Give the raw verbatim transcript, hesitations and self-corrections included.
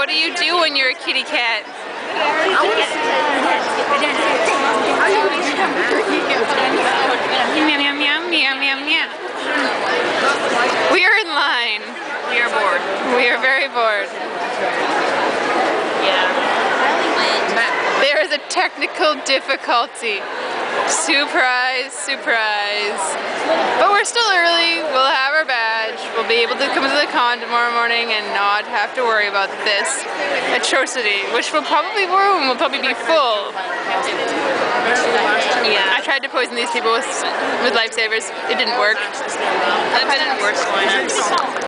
what do you do when you're a kitty cat? Meow, meow, meow, meow, meow, meow. We are in line. We are bored. We are very bored. Yeah. There is a technical difficulty. Surprise, surprise. But we're still early. We'll have our badge. We'll be able to come to the con tomorrow morning and not have to worry about this atrocity, which will probably room will probably be full. Yeah. I tried to poison these people with, with lifesavers. It didn't work. That didn't work.